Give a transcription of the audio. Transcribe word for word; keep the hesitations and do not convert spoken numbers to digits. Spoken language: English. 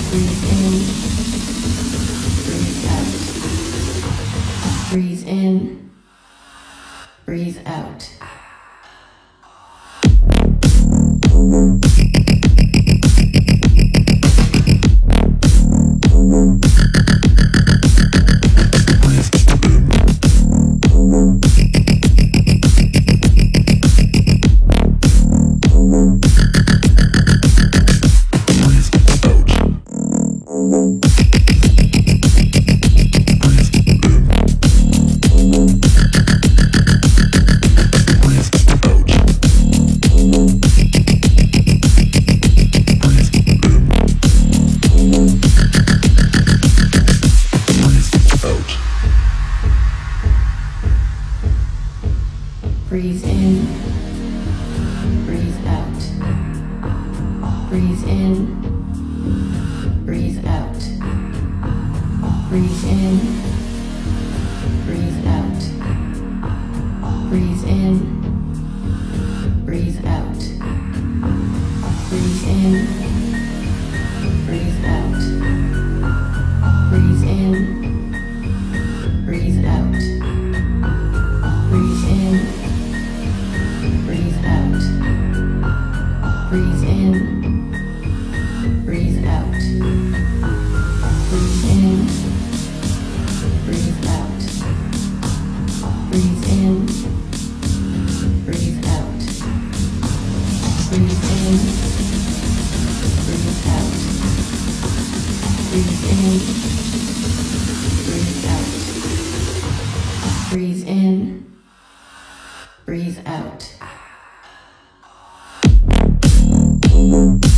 Breathe in, breathe out. Breathe in, breathe out. Breathe in, breathe out. Breathe in, breathe out. Breathe in, breathe out. Breathe in, breathe out. Breathe in, breathe out. Breathe in, breathe out. Breathe in, breathe out. Breathe in, breathe out. Breathe in, breathe out. Breathe in, breathe out. Breathe in, breathe out. Breathe in, breathe out. Breathe in, breathe out.